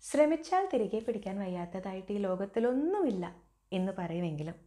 ശ്രമിച്ചാൽ തിരികെ പിടിക്കാൻ വയ്യാത്തതായിട്ട് ഈ ലോകത്തിലൊന്നുമില്ല എന്ന് പറയുമെങ്കിലും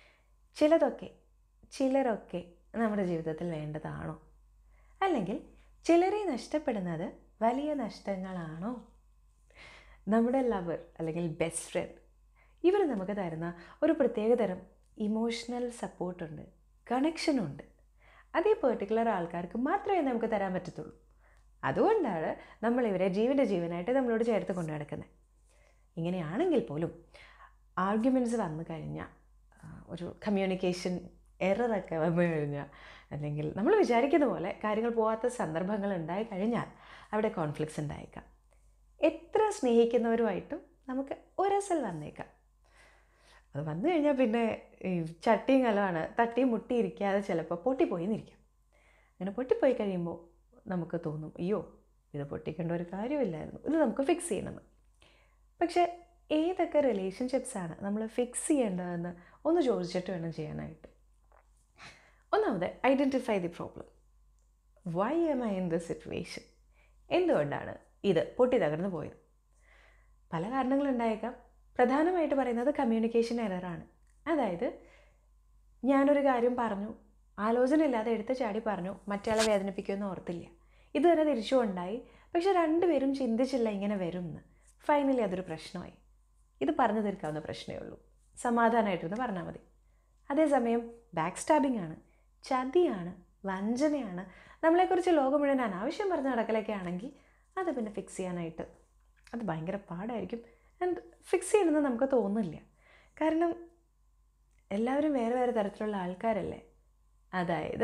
ചിലരൊക്കെ നമ്മുടെ ജീവിതത്തിൽ വേണ്ടതാണോ? അല്ലെങ്കിൽ ചിലരെ നഷ്ടപ്പെടുന്നത് വലിയ നഷ്ടങ്ങളാണോ? നമ്മുടെ ലവർ അല്ലെങ്കിൽ ബെസ്റ്റ് ഫ്രണ്ട്, ഇവർ നമുക്ക് തരുന്ന ഒരു പ്രത്യേകതരം ഇമോഷണൽ സപ്പോർട്ടുണ്ട്, കണക്ഷനുണ്ട്. അതേ പെർട്ടിക്കുലർ ആൾക്കാർക്ക് മാത്രമേ നമുക്ക് തരാൻ പറ്റത്തുള്ളൂ. അതുകൊണ്ടാണ് നമ്മളിവരെ ജീവനായിട്ട് നമ്മളോട് ചേർത്ത് കൊണ്ടു നടക്കുന്നത്. ഇങ്ങനെയാണെങ്കിൽ പോലും ആർഗ്യുമെൻറ്റ്സ് വന്നു കഴിഞ്ഞാൽ, ഒരു കമ്മ്യൂണിക്കേഷൻ എററൊക്കെ വന്നു കഴിഞ്ഞാൽ, അല്ലെങ്കിൽ നമ്മൾ വിചാരിക്കുന്ന പോലെ കാര്യങ്ങൾ പോകാത്ത സന്ദർഭങ്ങൾ ഉണ്ടായി കഴിഞ്ഞാൽ അവിടെ കോൺഫ്ലിക്ട്സ് ഉണ്ടായേക്കാം. എത്ര സ്നേഹിക്കുന്നവരുമായിട്ടും നമുക്ക് ഒരസൽ വന്നേക്കാം. അത് വന്നു കഴിഞ്ഞാൽ പിന്നെ ഈ ചട്ടിയും കലമാണ്, തട്ടിയും മുട്ടിയിരിക്കാതെ ചിലപ്പോൾ പൊട്ടിപ്പോയി എന്നിരിക്കാം. അങ്ങനെ പൊട്ടിപ്പോയി കഴിയുമ്പോൾ നമുക്ക് തോന്നും, അയ്യോ ഇത് പൊട്ടിക്കേണ്ട ഒരു കാര്യമില്ലായിരുന്നു, ഇത് നമുക്ക് ഫിക്സ് ചെയ്യണമെന്ന്. പക്ഷേ ഏതൊക്കെ റിലേഷൻഷിപ്സാണ് നമ്മൾ ഫിക്സ് ചെയ്യേണ്ടതെന്ന് ഒന്ന് ചോദിച്ചിട്ട് വേണം ചെയ്യാനായിട്ട്. ഒന്നാമത്, identify the problem. Why am I in this situation? എന്തുകൊണ്ടാണ് ഇത് പൊട്ടി തകർന്നു പോയത്? പല കാരണങ്ങളുണ്ടായേക്കാം. പ്രധാനമായിട്ട് പറയുന്നത് കമ്മ്യൂണിക്കേഷൻ എററാണ്. അതായത് ഞാനൊരു കാര്യം പറഞ്ഞു, ആലോചന ഇല്ലാതെ എടുത്ത് ചാടി പറഞ്ഞു, മറ്റയാളെ വേദനിപ്പിക്കുമെന്ന് ഓർത്തില്ല. ഇതുവരെ തിരിച്ചും ഉണ്ടായി, പക്ഷെ രണ്ടുപേരും ചിന്തിച്ചില്ല ഇങ്ങനെ വരുമെന്ന്. ഫൈനലി അതൊരു പ്രശ്നമായി. ഇത് പറഞ്ഞു തീർക്കാവുന്ന പ്രശ്നമേ ഉള്ളൂ, സമാധാനമായിട്ടിരുന്ന് പറഞ്ഞാൽ മതി. അതേസമയം ബാക്ക് സ്റ്റാബിംഗ് ആണ്, ചതിയാണ്, വഞ്ചനയാണ്, നമ്മളെക്കുറിച്ച് ലോകം മുഴുവൻ അനാവശ്യം പറഞ്ഞ നടക്കലൊക്കെ ആണെങ്കിൽ അത് പിന്നെ ഫിക്സ് ചെയ്യാനായിട്ട് അത് ഭയങ്കര പാടായിരിക്കും. ആൻഡ് ഫിക്സ് ചെയ്യണമെന്ന് നമുക്ക് തോന്നില്ല. കാരണം എല്ലാവരും വേറെ വേറെ തരത്തിലുള്ള ആൾക്കാരല്ലേ. അതായത്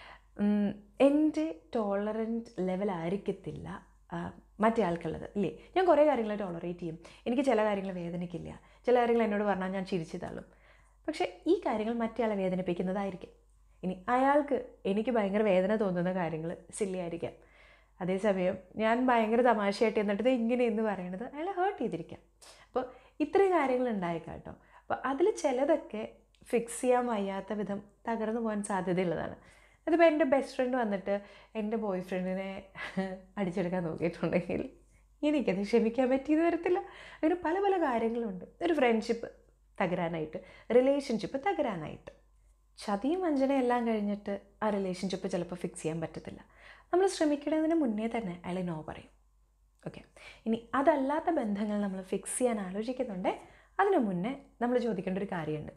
എൻ്റെ ടോളറൻറ്റ് ലെവലായിരിക്കത്തില്ല മറ്റേ ആൾക്കുള്ളത് ഇല്ലേ. ഞാൻ കുറേ കാര്യങ്ങൾ ടോളറേറ്റ് ചെയ്യും, എനിക്ക് ചില കാര്യങ്ങൾ വേദനിക്കില്ല, ചില കാര്യങ്ങൾ എന്നോട് പറഞ്ഞാൽ ഞാൻ ചിരിച്ചു തള്ളും. പക്ഷേ ഈ കാര്യങ്ങൾ മറ്റേ ആളെ വേദനിപ്പിക്കുന്നതായിരിക്കും. ഇനി അയാൾക്ക് എനിക്ക് ഭയങ്കര വേദന തോന്നുന്ന കാര്യങ്ങൾ സില്ലി ആയിരിക്കാം. അതേസമയം ഞാൻ ഭയങ്കര തമാശയായിട്ട് എന്നിട്ട് ഇങ്ങനെ എന്ന് പറയുന്നത് അയാളെ ഹേർട്ട് ചെയ്തിരിക്കാം. അപ്പോൾ ഇത്രയും കാര്യങ്ങൾ ഉണ്ടായേക്കാം കേട്ടോ. അപ്പോൾ അതിൽ ചിലതൊക്കെ ഫിക്സ് ചെയ്യാൻ വയ്യാത്ത വിധം തകർന്നു പോകാൻ സാധ്യതയുള്ളതാണ്. അതിപ്പോൾ എൻ്റെ ബെസ്റ്റ് ഫ്രണ്ട് വന്നിട്ട് എൻ്റെ ബോയ് ഫ്രണ്ടിനെ അടിച്ചെടുക്കാൻ നോക്കിയിട്ടുണ്ടെങ്കിൽ എനിക്കത് ക്ഷമിക്കാൻ പറ്റിയെന്ന് വരത്തില്ല. അങ്ങനെ പല പല കാര്യങ്ങളുണ്ട് ഒരു ഫ്രണ്ട്ഷിപ്പ് തകരാനായിട്ട്, റിലേഷൻഷിപ്പ് തകരാനായിട്ട്. ചതിയും വഞ്ചനയും എല്ലാം കഴിഞ്ഞിട്ട് ആ റിലേഷൻഷിപ്പ് ചിലപ്പോൾ ഫിക്സ് ചെയ്യാൻ പറ്റത്തില്ല. നമ്മൾ ശ്രമിക്കുന്നതിന് മുന്നേ തന്നെ അയാൾ നോ പറയും. ഓക്കെ, ഇനി അതല്ലാത്ത ബന്ധങ്ങൾ നമ്മൾ ഫിക്സ് ചെയ്യാൻ ആലോചിക്കുന്നുണ്ട്, അതിനു മുന്നേ നമ്മൾ ചോദിക്കേണ്ട ഒരു കാര്യമുണ്ട്,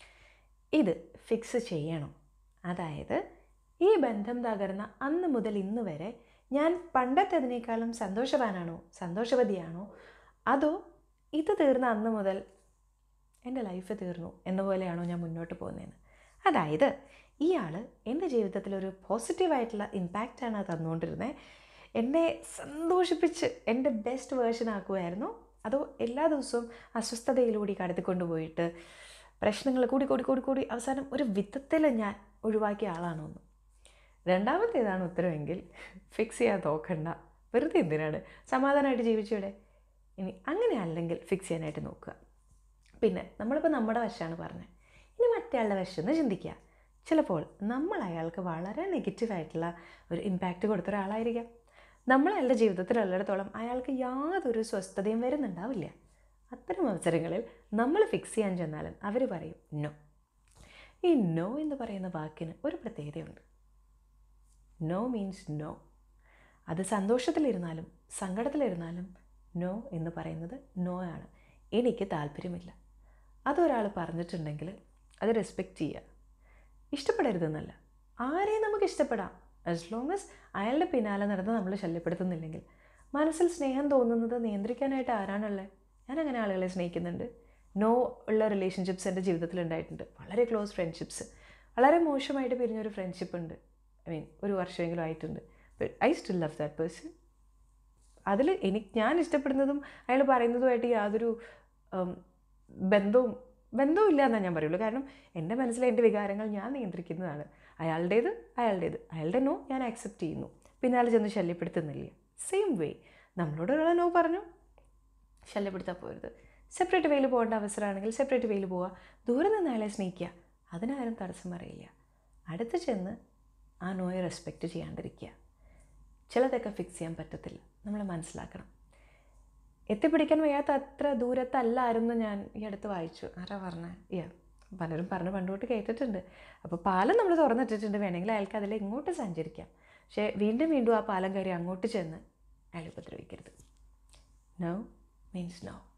ഇത് ഫിക്സ് ചെയ്യണോ? അതായത് ഈ ബന്ധം തകർന്ന അന്ന് മുതൽ ഇന്ന് വരെ ഞാൻ പണ്ടത്തേതിനേക്കാളും സന്തോഷവാനാണോ, സന്തോഷവതിയാണോ, അതോ ഇത് തീർന്ന അന്ന് മുതൽ എൻ്റെ ലൈഫ് തീർന്നു എന്ന പോലെയാണോ ഞാൻ മുന്നോട്ട് പോകുന്നതെന്ന്. അതായത് ഇയാൾ എൻ്റെ ജീവിതത്തിലൊരു പോസിറ്റീവായിട്ടുള്ള ഇമ്പാക്റ്റാണ് തന്നുകൊണ്ടിരുന്നത്, എന്നെ സന്തോഷിപ്പിച്ച് എൻ്റെ ബെസ്റ്റ് വേർഷൻ ആക്കുമായിരുന്നു, അതോ എല്ലാ ദിവസവും അസ്വസ്ഥതയിലൂടെ കടത്തിക്കൊണ്ട് പോയിട്ട് പ്രശ്നങ്ങൾ കൂടി അവസാനം ഒരു വിധത്തിൽ ഞാൻ ഒഴിവാക്കിയ ആളാണോ എന്ന്. രണ്ടാമത്തേതാണ് ഉത്തരവെങ്കിൽ ഫിക്സ് ചെയ്യാൻ നോക്കണ്ട, വെറുതെ എന്തിനാണ്, സമാധാനമായിട്ട് ജീവിച്ചൂടെ. ഇനി അങ്ങനെ അല്ലെങ്കിൽ ഫിക്സ് ചെയ്യാനായിട്ട് നോക്കുക. പിന്നെ നമ്മളിപ്പോൾ നമ്മുടെ വശമാണ് പറഞ്ഞത്, ഇനി മറ്റേയാളുടെ വശം എന്ന് ചിന്തിക്കുക. ചിലപ്പോൾ നമ്മൾ അയാൾക്ക് വളരെ നെഗറ്റീവായിട്ടുള്ള ഒരു ഇമ്പാക്റ്റ് കൊടുത്ത ഒരാളായിരിക്കാം. നമ്മൾ അയാളുടെ ജീവിതത്തിലുള്ളിടത്തോളം അയാൾക്ക് യാതൊരു സ്വസ്ഥതയും വരുന്നുണ്ടാവില്ല. അത്തരം അവസരങ്ങളിൽ നമ്മൾ ഫിക്സ് ചെയ്യാൻ ചെന്നാലും അവർ പറയും നോ. ഈ നോ എന്ന് പറയുന്ന വാക്കിന് ഒരു പ്രത്യേകതയുണ്ട്. No means no. അത് സന്തോഷത്തിലിരുന്നാലും സങ്കടത്തിലിരുന്നാലും നോ എന്ന് പറയുന്നത് നോ ആണ്. എനിക്ക് താല്പര്യമില്ല. അതൊരാൾ പറഞ്ഞിട്ടുണ്ടെങ്കിൽ അത് റെസ്പെക്റ്റ് ചെയ്യുക. ഇഷ്ടപ്പെടരുതെന്നല്ല, ആരെയും നമുക്ക് ഇഷ്ടപ്പെടാം, ആസ് ലോങ് ആസ് അയാളുടെ പിന്നാലെ നടന്ന് നമ്മൾ ശല്യപ്പെടുത്തുന്നില്ലെങ്കിൽ. മനസ്സിൽ സ്നേഹം തോന്നുന്നത് നിയന്ത്രിക്കാനായിട്ട് ആരാണുള്ളത്? ഞാൻ അങ്ങനെ ആളുകളെ സ്നേഹിക്കുന്നുണ്ട്. നോ ഉള്ള റിലേഷൻഷിപ്സ് എൻ്റെ ജീവിതത്തിൽ ഉണ്ടായിട്ടുണ്ട്. വളരെ ക്ലോസ് ഫ്രണ്ട്ഷിപ്സ്, വളരെ മോശമായിട്ട് പിരിഞ്ഞൊരു ഫ്രണ്ട്ഷിപ്പ് ഉണ്ട്. ഒരു വർഷമെങ്കിലും ആയിട്ടുണ്ട്. But I still love that person. അതിൽ ഞാൻ ഇഷ്ടപ്പെടുന്നതും അയാൾ പറയുന്നതുമായിട്ട് യാതൊരു ബന്ധവും ഇല്ല എന്നാണ് ഞാൻ പറയുള്ളൂ. കാരണം എൻ്റെ മനസ്സിലെ എൻ്റെ വികാരങ്ങൾ ഞാൻ നിയന്ത്രിക്കുന്നതാണ്. അയാളുടെ നോ ഞാൻ ആക്സെപ്റ്റ് ചെയ്യുന്നു, പിന്നാലെ ചെന്ന് ശല്യപ്പെടുത്തുന്നില്ല. സെയിം വേ നമ്മളോട് ഒരാളെ നോ പറഞ്ഞു, ശല്യപ്പെടുത്താൻ പോരുത്. സെപ്പറേറ്റ് വേയിൽ പോകേണ്ട അവസരമാണെങ്കിൽ സെപ്പറേറ്റ് വേയിൽ പോവുക. ദൂരെ നിന്ന് അയാളെ സ്നേഹിക്കുക, അതിനാരും തടസ്സം പറയില്ല. അടുത്ത് ചെന്ന് ആ നോയെ റെസ്പെക്റ്റ് ചെയ്യാണ്ടിരിക്കുക. ചിലതൊക്കെ ഫിക്സ് ചെയ്യാൻ പറ്റത്തില്ല, നമ്മൾ മനസ്സിലാക്കണം. എത്തിപ്പിടിക്കാൻ വയ്യാത്ത അത്ര ദൂരത്തല്ലായിരുന്നു ഞാൻ ഈ അടുത്ത് വായിച്ചു. ആരാ പറഞ്ഞത്? പലരും പറഞ്ഞ് പണ്ടോട്ട് കേട്ടിട്ടുണ്ട്. അപ്പോൾ പാലം നമ്മൾ തുറന്നിട്ടിട്ടുണ്ട്, വേണമെങ്കിൽ അയാൾക്ക് അതിൽ ഇങ്ങോട്ട് സഞ്ചരിക്കാം. പക്ഷേ വീണ്ടും വീണ്ടും ആ പാലം കയറി അങ്ങോട്ട് ചെന്ന് അയാൾ ഉപദ്രവിക്കരുത്. No means no.